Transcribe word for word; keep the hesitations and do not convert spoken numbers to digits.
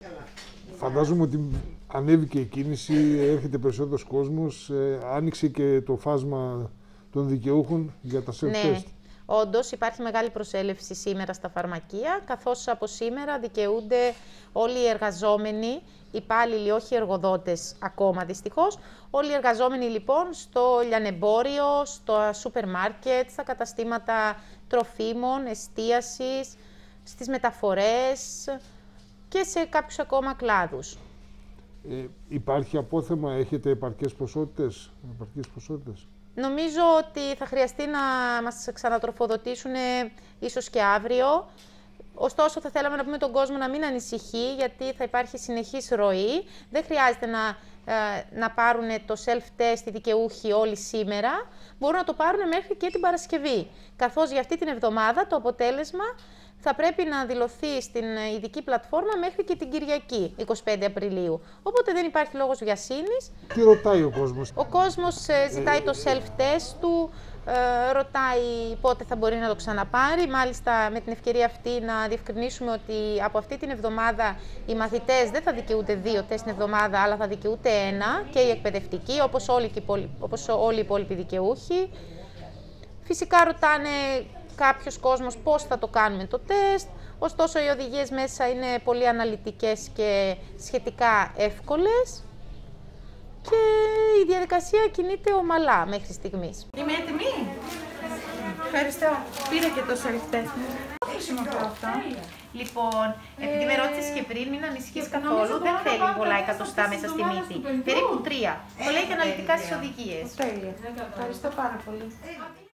Φαντάζομαι ότι ανέβηκε η κίνηση, έρχεται περισσότερος κόσμος, ε, άνοιξε και το φάσμα των δικαιούχων για τα self-test. Ναι, όντως υπάρχει μεγάλη προσέλευση σήμερα στα φαρμακεία, καθώς από σήμερα δικαιούνται όλοι οι εργαζόμενοι, υπάλληλοι, όχι εργοδότες ακόμα δυστυχώς, όλοι οι εργαζόμενοι λοιπόν στο λιανεμπόριο, στο σούπερ μάρκετ, στα καταστήματα τροφίμων, εστίασης, στις μεταφορές και σε κάποιους ακόμα κλάδους. Ε, υπάρχει απόθεμα, έχετε επαρκές ποσότητες, επαρκείς ποσότητες. Νομίζω ότι θα χρειαστεί να μας ξανατροφοδοτήσουν ίσως και αύριο. Ωστόσο, θα θέλαμε να πούμε τον κόσμο να μην ανησυχεί, γιατί θα υπάρχει συνεχής ροή. Δεν χρειάζεται να, ε, να πάρουν το self-test οι δικαιούχοι όλοι σήμερα. Μπορούν να το πάρουν μέχρι και την Παρασκευή. Καθώς για αυτή την εβδομάδα το αποτέλεσμα θα πρέπει να δηλωθεί στην ειδική πλατφόρμα μέχρι και την Κυριακή, εικοστή πέμπτη Απριλίου. Οπότε δεν υπάρχει λόγος βιασύνης. Τι ρωτάει ο κόσμος? Ο κόσμος ε, ζητάει το self-test του, ε, ρωτάει πότε θα μπορεί να το ξαναπάρει. Μάλιστα, με την ευκαιρία αυτή να διευκρινίσουμε ότι από αυτή την εβδομάδα οι μαθητές δεν θα δικαιούνται δύο τεστ την εβδομάδα, αλλά θα δικαιούνται ένα, και οι εκπαιδευτικοί, όπως όλοι, και οι υπόλοι... όπως όλοι οι υπόλοιποι δικαιούχοι. Φυσικά ρωτάνε κάποιος κόσμος πώς θα το κάνουμε το τεστ, ωστόσο οι οδηγίες μέσα είναι πολύ αναλυτικές και σχετικά εύκολες και η διαδικασία κινείται ομαλά μέχρι στιγμής. Είμαι έτοιμη. Ευχαριστώ. Πήρα και το self-test μου. Πώς χρησιμοποιώ αυτό? Λοιπόν, επειδή με ρώτησες και πριν, μην ανησυχείς καθόλου, δεν θέλει πολλά εκατοστά μέσα στη μύτη. Περίπου τρία. Το λέει και αναλυτικά στις οδηγίες. Τέλεια. Ευχαριστώ πάρα πολύ.